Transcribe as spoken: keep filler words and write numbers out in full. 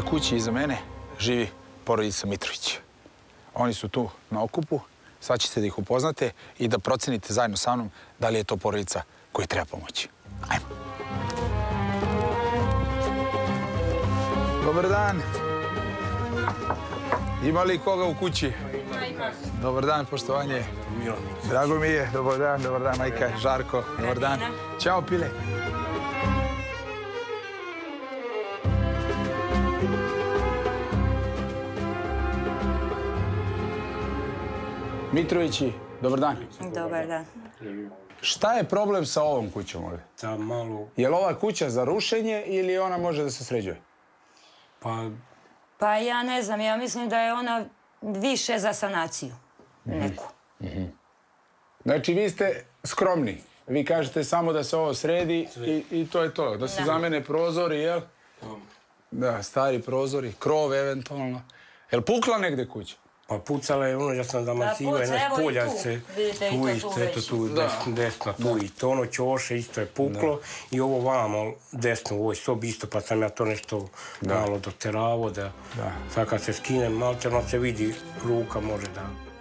kući iza mene živi porodica Mitrović. Oni su tu na okupu, sad ćete da ih upoznate i da procenite zajedno sa mnom da li je to porodica koju treba pomoći. Ajmo. Dobar dan. Ima li koga u kući? Ima. Dobar dan, poštovanje. Drago mi je. Dobar dan, dobar dan, majka, Žarko. Dobar dan. Ćao, Pile. Mitrovići, dobar dan. Dobar dan. Šta je problem sa ovom kućom ovdje? Ta malo... Je li ova kuća za rušenje ili ona može da se sređuje? Pa... Pa ja ne znam, ja mislim da je ona više za sanaciju. Neku. Znači, vi ste skromni. Vi kažete samo da se ovo sredi i to je to. Da se zamene prozori, jel? Da, stari prozori, krov eventualno. Je li pukla negde kuća? Pa pucala je ono, ja sam da masiva, jedna spolja se tu isto, eto tu desno, tu i to ono ćoše isto je puklo i ovo vamo desno u ovoj sobi isto, pa sam ja to nešto malo doteravo da sad kad se skinem, malo se vidi ruka može da...